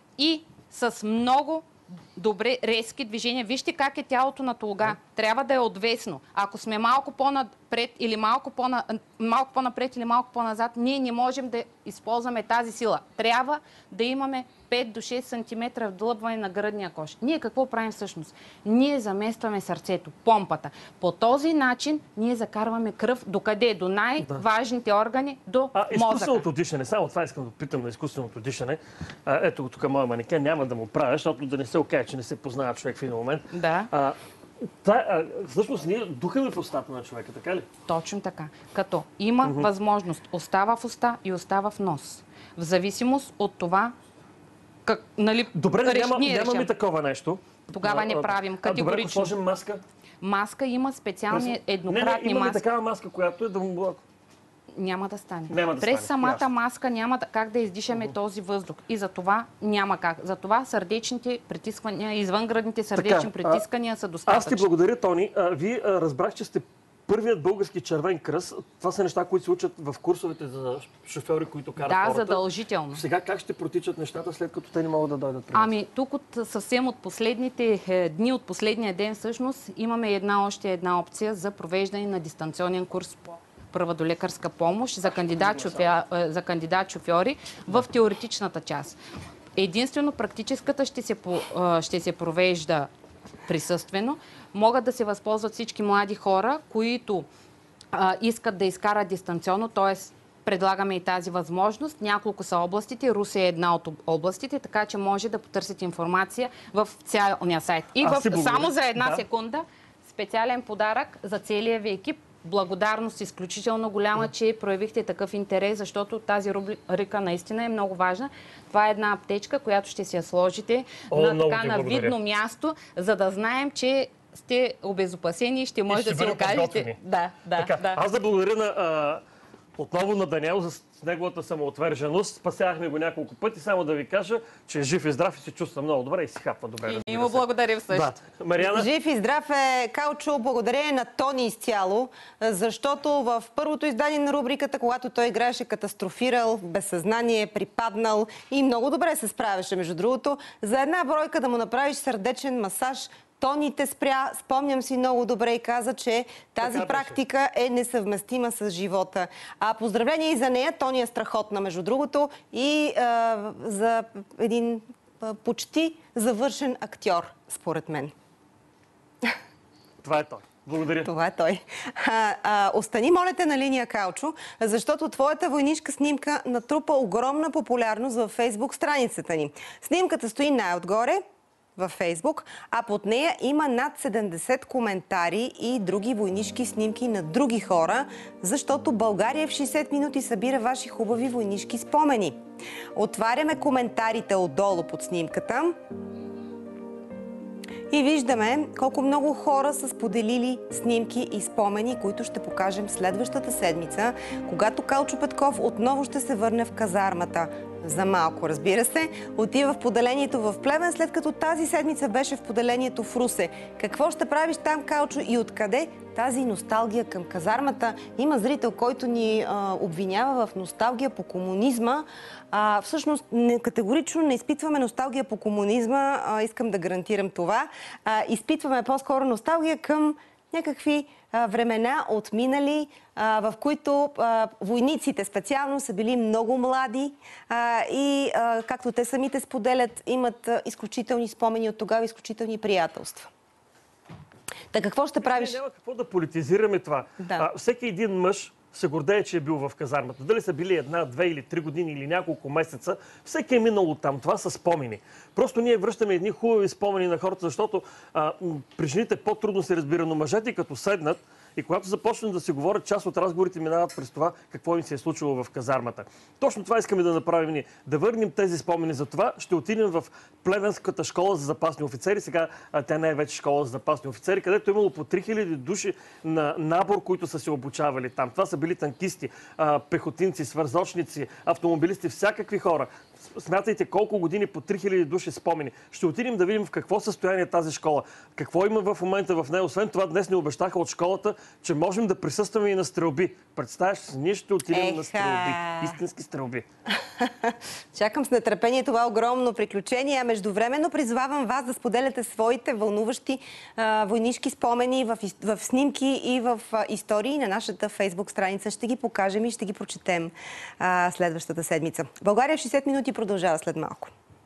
И с много добре резки движения. Вижте как е тялото на Толга. Трябва да е отвесно. Ако сме малко по-напред или малко, по-на... малко по-напред или малко по-назад, ние не можем да използваме тази сила. Трябва да имаме пет до шест сантиметра вдлъбване на гръдния кош. Ние какво правим всъщност? Ние заместваме сърцето, помпата. По този начин ние закарваме кръв докъде? До най-важните органи, до А, мозъка. изкуственото дишане. Само това искам да питам на изкуственото дишане. А, ето го тук моя манекен, няма да му правя, защото да не се окаже, че не се познава човек в един момент. Да. А, та, а, всъщност ние духаме в устата на човека, така ли? Точно така. Като има Мгм. възможност остава в уста и остава в нос. В зависимост от това, как, нали, Добре, реш- няма, ние няма решим. ли такова нещо? Тогава А, не а, правим А, добре, ако категорично. сложим маска? Маска има специални Не, не, еднократни има ли маски. такава маска, която е да му... Няма да стане. Няма да През стане, самата ясно. маска няма да, как да издишаме този въздух. И за това няма как. За това сърдечните притискания, извънгръдните сърдечни Така, а, притискания са Аз достатъчни. ти благодаря, Тони. А, Вие а, разбрах, че сте първият български червен кръст. Това са неща, които се учат в курсовете за шофьори, които карат Да, хората. задължително. Сега как ще протичат нещата, след като те не могат да дойдат при нас? Ами, тук от, съвсем от последните е, дни, от последния ден всъщност, имаме една още една опция за провеждане на дистанционен курс по първа до лекарска помощ за кандидат, шофьор, за кандидат шофьори в теоретичната част. Единствено практическата ще се, по- а, ще се провежда присъствено. Могат да се възползват всички млади хора, които а, искат да изкарат дистанционно, т.е. предлагаме и тази възможност. Няколко са областите. Русе е една от областите, така че може да потърсите информация в цялния сайт. И Аз в, ти благодаря. само за една Да. секунда специален подарък за целия ви екип. Благодарност изключително голяма, че проявихте такъв интерес, защото тази рубрика наистина е много важна. Това е една аптечка, която ще си я сложите О, на много така ти на благодаря. видно място, за да знаем, че сте обезопасени и ще може ще да си бъдем окажете. подготвени. Да, да, Така, да. Аз да благодаря на, а, отново на Даниел за с- неговата самоотверженост. Спасявахме го няколко пъти. Само да ви кажа, че е жив и здрав и се чувства много добре и си хапва добре. И разбира ние му се. благодарим също. Да. Мариана? Жив и здрав е Калчо, благодарение на Тони изцяло, защото в първото издание на рубриката, когато той играеше катастрофирал, без съзнание, припаднал и много добре се справяше, между другото, за една бройка да му направиш сърдечен масаж, Тони те спря, спомням си много добре и каза, че тази Така беше. практика е несъвместима с живота. А поздравление и за нея, Тони е страхотна, между другото, и а, за един а, почти завършен актьор, според мен. Това е той. Благодаря. Това е той. А, а, остани, моля те, на линия, Калчо, защото твоята войнишка снимка натрупа огромна популярност във Фейсбук страницата ни. Снимката стои най-отгоре във Фейсбук, а под нея има над седемдесет коментари и други войнишки снимки на други хора, защото България в шейсет минути събира ваши хубави войнишки спомени. Отваряме коментарите отдолу под снимката и виждаме колко много хора са споделили снимки и спомени, които ще покажем следващата седмица, когато Калчо Петков отново ще се върне в казармата. За малко, разбира се, отива в поделението в Плевен, след като тази седмица беше в поделението в Русе. Какво ще правиш там, Калчо, и откъде тази носталгия към казармата? Има зрител, който ни а, обвинява в носталгия по комунизма. А, всъщност, не, категорично не изпитваме носталгия по комунизма, а, искам да гарантирам това. А, изпитваме по-скоро носталгия към някакви а, времена отминали, а, в които а, войниците специално са били много млади а, и, а, както те самите споделят, имат а, изключителни спомени от тогава, изключителни приятелства. Та какво ще правиш? Няма какво да политизираме това. Да. А, всеки един мъж се гордее, че е бил в казармата. Дали са били една, две или три години или няколко месеца, всеки е минал там. Това са спомени. Просто ние връщаме едни хубави спомени на хората, защото а, при жените по-трудно се разбира, но мъжете като седнат и когато започнат да се говорят, част от разговорите минават през това какво им се е случило в казармата. Точно това искаме да направим ние. Да върнем тези спомени. За това ще отидем в Плевенската школа за запасни офицери. Сега а, тя не е вече школа за запасни офицери, където е имало по три хиляди души на набор, които са се обучавали там. Това са били танкисти, а, пехотинци, свързочници, автомобилисти, всякакви хора. Смятайте колко години по три хиляди души спомени. Ще отидем да видим в какво състояние е тази школа. Какво има в момента в нея. Освен това, днес ни обещаха от школата, че можем да присъстваме и на стрелби. Представяш се, ние ще отидем Еха. на стрелби. Истински стрелби. Чакам с нетърпение това огромно приключение. А междувременно призвавам вас да споделяте своите вълнуващи а, войнишки спомени в, в снимки и в а, истории на нашата Фейсбук страница. Ще ги покажем и ще ги прочетем а, следващата седмица. България в шейсет минути продължава след малко.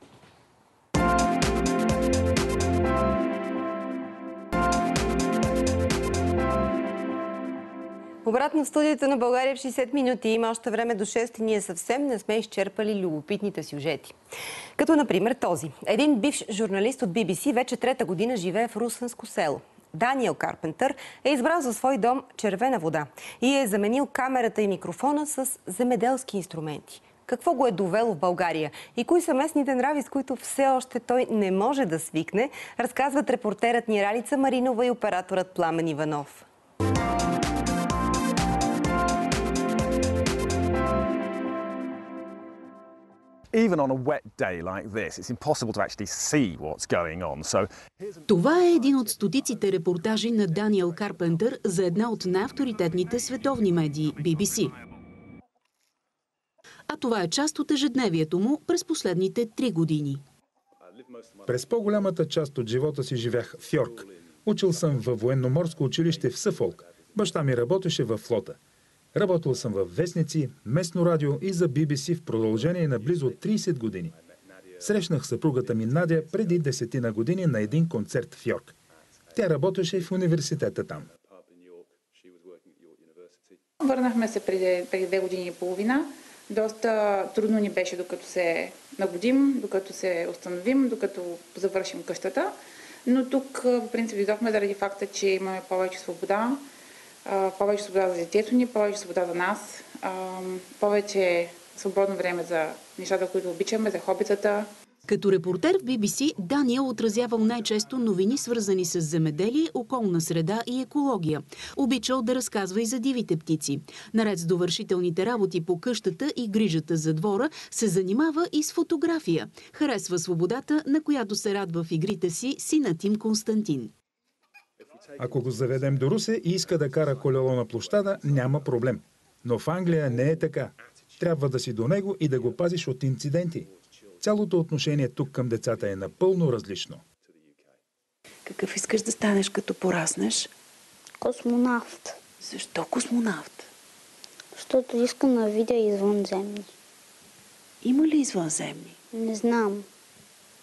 Обратно в студиото на България в шейсет минути. Има още време до шест и ние съвсем не сме изчерпали любопитните сюжети. Като, например, този. Един бивш журналист от Би Би Си вече трета година живее в русенско село. Даниел Карпентър е избрал за свой дом червена вода и е заменил камерата и микрофона с земеделски инструменти. Какво го е довело в България и кои са местните нрави, с които все още той не може да свикне, разказват репортерът ни Ралица Маринова и операторът Пламен Иванов. Even on a wet day like this, it's impossible to actually see what's going on. So Това е един от стотиците репортажи на Даниел Карпентър за една от най-авторитетните световни медии Би Би Си. А това е част от ежедневието му през последните три години. През по-голямата част от живота си живях в Йорк. Учил съм във военноморско училище в Съфолк. Баща ми работеше във флота. Работил съм във вестници, местно радио и за Би Би Си в продължение на близо трийсет години. Срещнах съпругата ми Надя преди десетина години на един концерт в Йорк. Тя работеше в университета там. Върнахме се преди, преди две години и половина. Доста трудно ни беше докато се нагодим, докато се установим, докато завършим къщата. Но тук, по принцип, дойдохме заради факта, че имаме повече свобода. Повече свобода за детето ни, повече свобода за нас, повече свободно време за нещата, които обичаме, за хобитата. Като репортер в Би Би Си, Даниел отразявал най-често новини, свързани с земеделие, околна среда и екология. Обичал да разказва и за дивите птици. Наред с довършителните работи по къщата и грижата за двора, се занимава и с фотография. Харесва свободата, на която се радва в игрите си синът им Константин. Ако го заведем до Русе и иска да кара колело на площада, няма проблем. Но в Англия не е така. Трябва да си до него и да го пазиш от инциденти. Цялото отношение тук към децата е напълно различно. Какъв искаш да станеш като пораснеш? Космонавт. Защо космонавт? Защото искам да видя извънземни. Има ли извънземни? Не знам.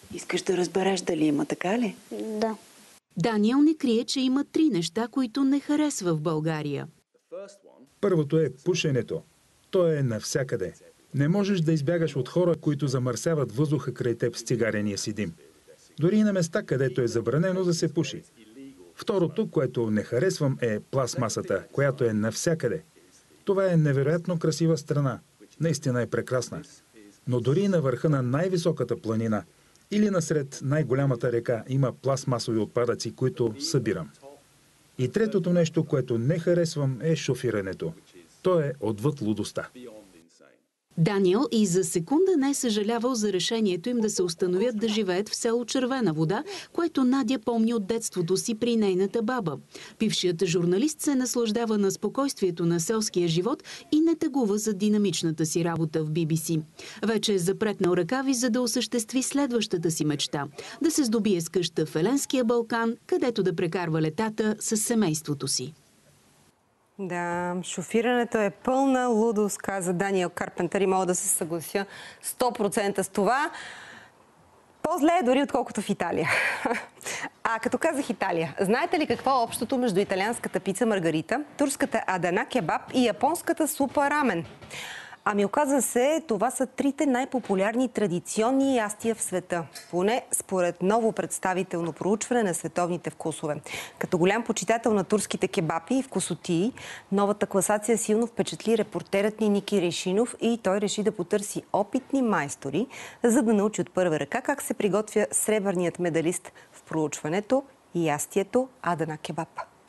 Искаш да разбереш дали има, така ли? Да. Даниел не крие, че има три неща, които не харесва в България. Първото е пушенето. То е навсякъде. Не можеш да избягаш от хора, които замърсяват въздуха край теб с цигарения си дим. Дори и на места, където е забранено да се пуши. Второто, което не харесвам, е пластмасата, която е навсякъде. Това е невероятно красива страна. Наистина е прекрасна. Но дори на върха на най-високата планина или насред най-голямата река има пластмасови отпадъци, които събирам. И третото нещо, което не харесвам, е шофирането. То е отвъд лудостта. Даниел и за секунда не е съжалявал за решението им да се установят да живеят в село Червена вода, което Надя помни от детството си при нейната баба. Бившият журналист се наслаждава на спокойствието на селския живот и не тъгува за динамичната си работа в Би Би Си. Вече е запретнал ръкави, за да осъществи следващата си мечта – да се здобие с къща в Еленския Балкан, където да прекарва летата с семейството си. Да, шофирането е пълна лудост, каза Даниел Карпентър и мога да се съглася сто процента с това. По-зле е дори отколкото в Италия. А като казах Италия, знаете ли какво е общото между италианската пица Маргарита, турската Адана кебаб и японската супа рамен? Ами оказва се, това са трите най-популярни традиционни ястия в света. Поне според ново представително проучване на световните вкусове. Като голям почитател на турските кебапи и вкусотии, новата класация силно впечатли репортерът ни Ники Решинов и той реши да потърси опитни майстори, за да научи от първа ръка как се приготвя сребърният медалист в проучването и ястието Адана кебаб.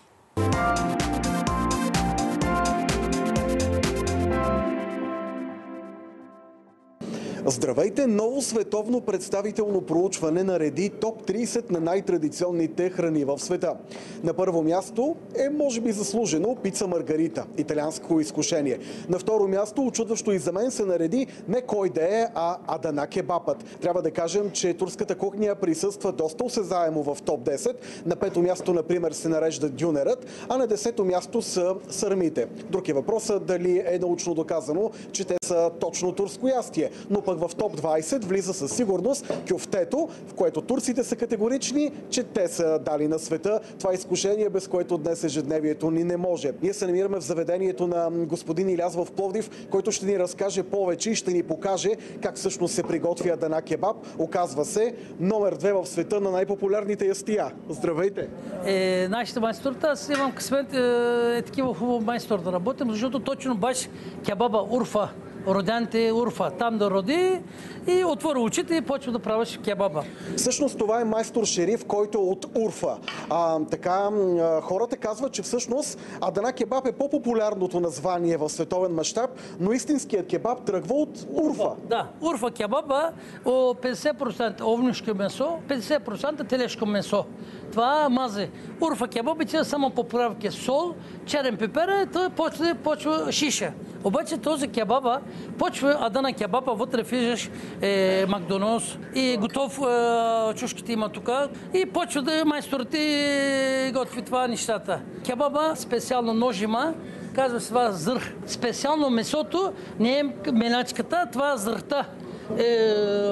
Здравейте! Ново световно представително проучване нареди топ трийсет на най-традиционните храни в света. На първо място е, може би заслужено, пица Маргарита, италианско изкушение. На второ място, очудващо и за мен, се нареди не кой да е, а Адана кебабът. Трябва да кажем, че турската кухня присъства доста осезаемо в топ десет. На пето място, например, се нарежда дюнерът, а на десето място са сърмите. Друг е въпросът дали е научно доказано, че те са точно турско ястие. Но пък в топ двайсет влиза със сигурност кюфтето, в което турците са категорични, че те са дали на света това изкушение, без което днес ежедневието ни не може. Ние се намираме в заведението на господин Иляс в Пловдив, който ще ни разкаже повече и ще ни покаже как всъщност се приготвя Адана кебаб. Оказва се номер две в света на най-популярните ястия. Здравейте! Е, нашите майсторта, аз имам късмет е, е такива хубаво майстор да работим, защото точно баш кебаба Урфа, родяните Урфа, там да роди и отвори очите и почва да правиш кебаба. Всъщност това е майстор шериф, който е от Урфа. А, така, хората казват, че всъщност Адана кебаб е по-популярното название в световен мащаб, но истинският кебаб тръгва от Урфа. Да, Урфа кебаба, петдесет процента овнишко месо, петдесет процента телешко месо. Това мазе. Урфа кебабите са само поправки сол, черен пипер, то почва, почва шиша. Обаче този кебаба, почва Адана кебаба, вътре влизаш е, Макдоналдс и готов е, чушките има тук и почва да майсторите готви това нещата. Кебаба специално нож има, казва се това зърх. Специално месото не е меначката, това е зърхта. Е...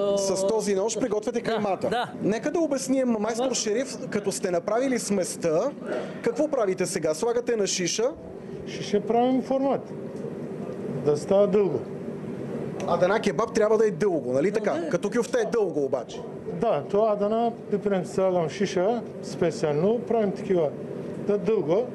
С този нож приготвяте каймата. Да, да. Нека да обясним, майстор шериф, като сте направили сместа, какво правите сега? Слагате на шиша? Шиша правим формат. Да става дълго. Адана кебаб трябва да е дълго, нали така? Да, като кюфте е дълго обаче. Да, това Адана, пипрем слагам шиша специално, правим такива да дълго.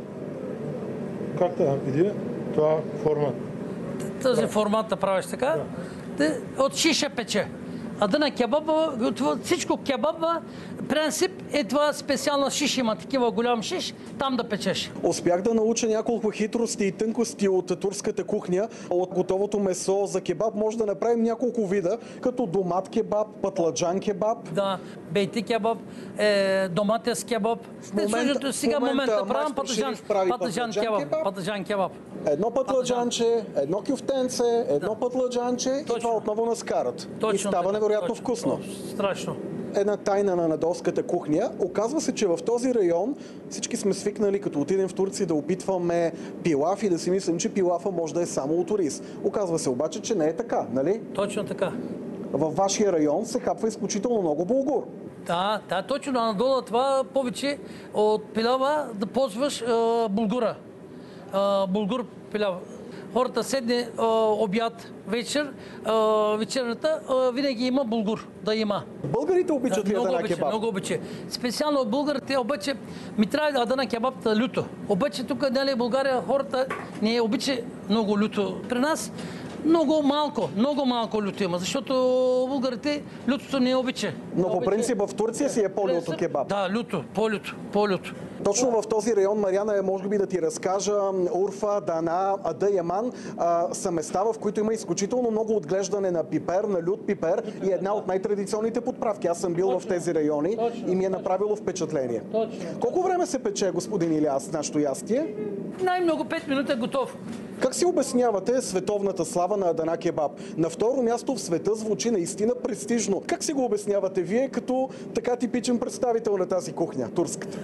Как да видя? Това формат. Този формат да правиш така? Да. От шиша пече. Адана кебаба, всичко кебаба, принцип е това специална шиш, има такива голям шиш, там да печеш. Успях да науча няколко хитрости и тънкости от турската кухня. От готовото месо за кебаб може да направим няколко вида, като домат кебаб, патладжан кебаб. Да, бейти кебаб, е, доматес кебаб. В момента, сега в момента, момента правим патладжан, патладжан кебаб, кебаб. Патладжан кебаб. Едно патладжанче, едно кюфтенце, едно да. патладжанче и това отново на скарат. Точно, и става невероятно точно, вкусно. О, страшно. Една тайна на надолската кухня. Оказва се, че в този район всички сме свикнали, като отидем в Турция, да опитваме пилаф и да си мислим, че пилафа може да е само от ориз. Оказва се обаче, че не е така, нали? Точно така. във вашия район се хапва изключително много булгур. Да, да, точно надолу това повече от пилава да ползваш а, булгура. А, булгур пилав. Хората седне а, обяд, вечер, а, вечерната, а, винаги има булгур да има. Българите обичат да, ли Адана обича, кебаб? Много обича. Специално българите обаче ми трябва Адана кебаб люто. Обаче тук, нали, България, хората не обича много люто. При нас много малко, много малко люто има, защото българите лютото не обича. Но по принцип в Турция си е по-люто кебаб. Да, люто, по-люто, по-люто. Точно в този район, Мариана, може би да ти разкажа, Урфа, Дана, Адайаман а, са места, в които има изключително много отглеждане на пипер, на лют пипер и една от най-традиционните подправки. Аз съм бил Точно. в тези райони Точно. и ми е направило впечатление. Точно. Колко време се пече, господин Илияс, нашето ястие? Най-много пет минути е готов. Как си обяснявате световната слава на Адана кебаб? На второ място в света звучи наистина престижно. Как си го обяснявате вие като така типичен представител на тази кухня, турската?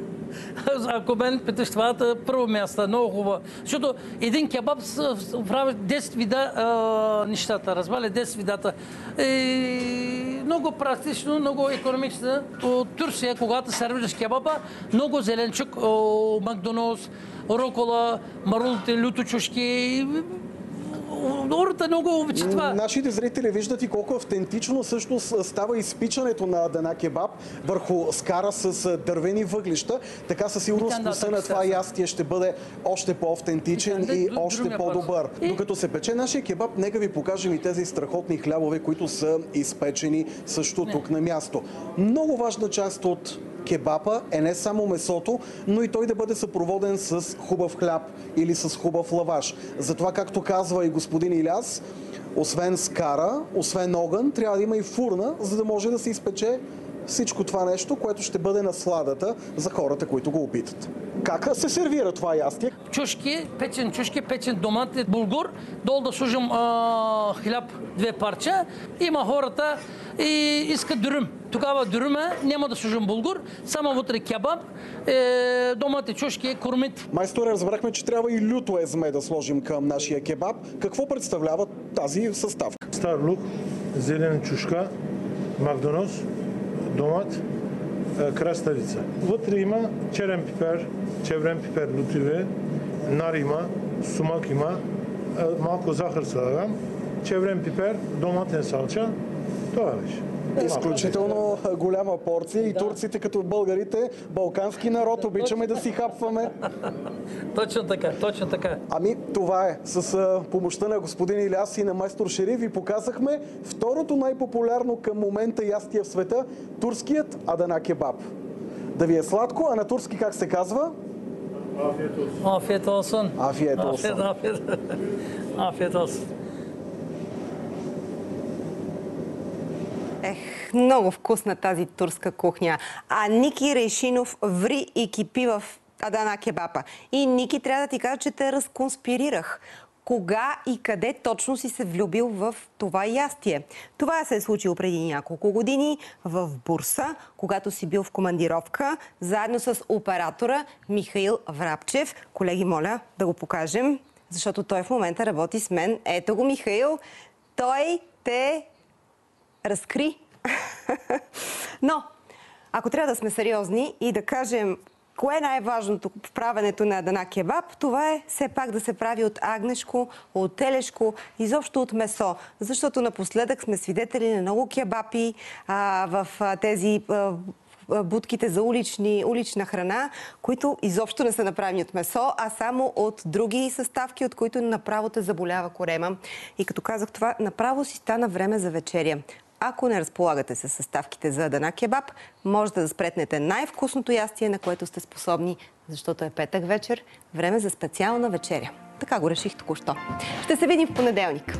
Ако мен питаш, това е първо място, много хубаво. Защото един кебаб прави десет вида а, нещата, разбрали, десет видата. И много практично, много економично. От Турция, когато сервираш кебаба, много зеленчук, Макдоналдс, рокола, марулите, люточушки. Хората много обичат това. Нашите зрители виждат и колко автентично всъщност става изпичането на Адана кебаб върху скара с дървени въглища. Така със сигурност вкуса на това ястие ще бъде още по-автентичен и още по-добър. Докато се пече нашия кебаб, нека ви покажем и тези страхотни хлябове, които са изпечени също тук на място. Много важна част от кебаба е не само месото, но и той да бъде съпроводен с хубав хляб или с хубав лаваш. Затова, както казва и господин Иляс, освен скара, освен огън, трябва да има и фурна, за да може да се изпече всичко това нещо, което ще бъде насладата за хората, които го опитат. Как се сервира това ястие? Чушки, печен чушки, печен домат, булгур, долу да сложим а, хляб, две парча. Има хората и искат дюрüm. Тогава дюрюма няма да сложим булгур, само вътре кебаб, е, домати, чушки, кормит. Майсторе, разбрахме, че трябва и люто езме да сложим към нашия кебаб. Какво представлява тази съставка? Стар лук, зелена чушка, Макдоналдс, домат, краставица. Вътре има черен пипер, червен пипер, лутиве, нар има, сумак има, малко захар слагам, червен пипер, доматен салча. Това беше. Изключително голяма порция и турците като българите, балкански народ, обичаме да си хапваме. Точно така, точно така. Ами това е. С помощта на господин Иляс и на майстор Шериф ви показахме второто най-популярно към момента ястие в света – турският Адана кебаб. Да ви е сладко, а на турски как се казва? Афиет олсун. Афиет олсун. Афиет олсун. Ех, много вкусна тази турска кухня. А Ники Рейшинов ври и кипи в Адана кебаба. И Ники, трябва да ти кажа, че те разконспирирах. Кога и къде точно си се влюбил в това ястие? Това се е случило преди няколко години в Бурса, когато си бил в командировка, заедно с оператора Михаил Врабчев. Колеги, моля да го покажем, защото той в момента работи с мен. Ето го, Михаил. Той те разкри. Но, ако трябва да сме сериозни и да кажем кое е най-важното в правенето на Адана кебаб, това е все пак да се прави от агнешко, от телешко, изобщо от месо. Защото напоследък сме свидетели на много кебапи а, в а, тези а, будките за улични, улична храна, които изобщо не са направени от месо, а само от други съставки, от които направо те заболява корема. И като казах това, направо си стана време за вечеря. Ако не разполагате с съставките за Адана кебаб, можете да спретнете най-вкусното ястие, на което сте способни, защото е петък вечер, време за специална вечеря. Така го реших току-що. Ще се видим в понеделник.